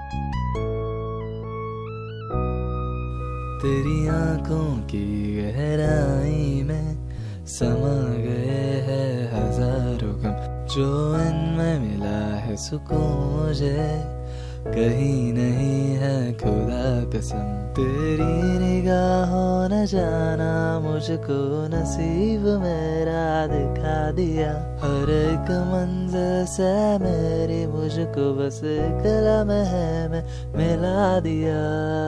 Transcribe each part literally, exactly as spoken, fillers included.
तेरी आंखों की गहराई में समा गए हैं हजारों गम, जो इनमें मिला है सुकून मुझे कहीं नहीं है खुदा कसम। तेरी निगाहों ने जाना मुझको नसीब मेरा दिखा दिया, हर एक मंज़िल से मेरी मुझको बस एक लम्हे में मिला दिया।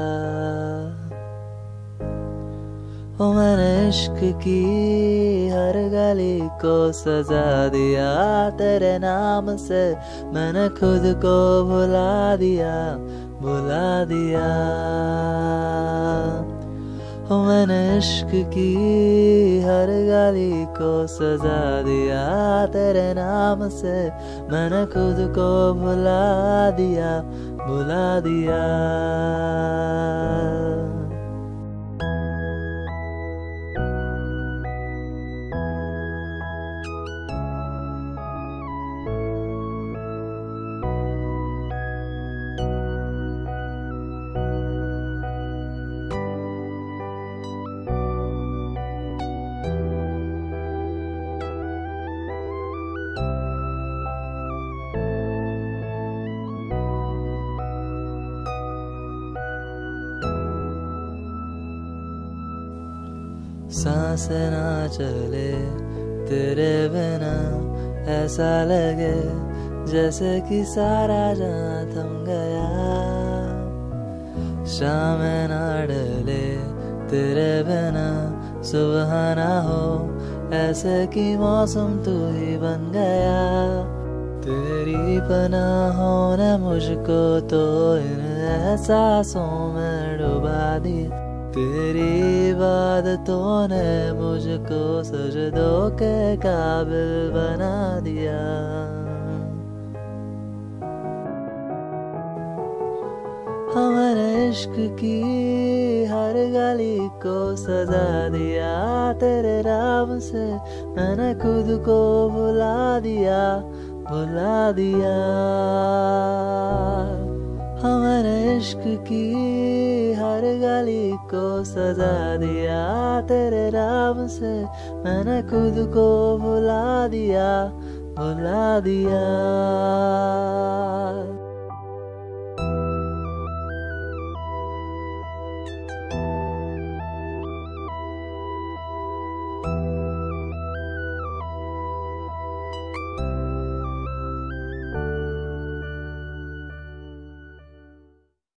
ओ मैंने इश्क की हर गली को सजा दिया, तेरे नाम से मैंने खुद को भुला दिया, भुला दिया। ओ मैंने इश्क की हर गली को सजा दिया, तेरे नाम से मैंने खुद को भुला दिया, भुला दिया। सांस ना चले तेरे बिना, ऐसा लगे जैसे कि सारा जहां थम गया। शाम ना डले तेरे बिना, सुबह ना हो ऐसे कि मौसम तू ही बन गया। तेरी पनाहों ने मुझको तो इन एहसासों में डुबा दिया, तेरी इबादतों ने मुझको सजदों के काबिल बना दिया। हमारे इश्क की हर गली को सजा दिया, तेरे नाम से मैंने खुद को भुला दिया, भुला दिया। हमारे इश्क की हर गली को सजा दिया, तेरे नाम से मैंने खुद को भुला दिया, भुला दिया।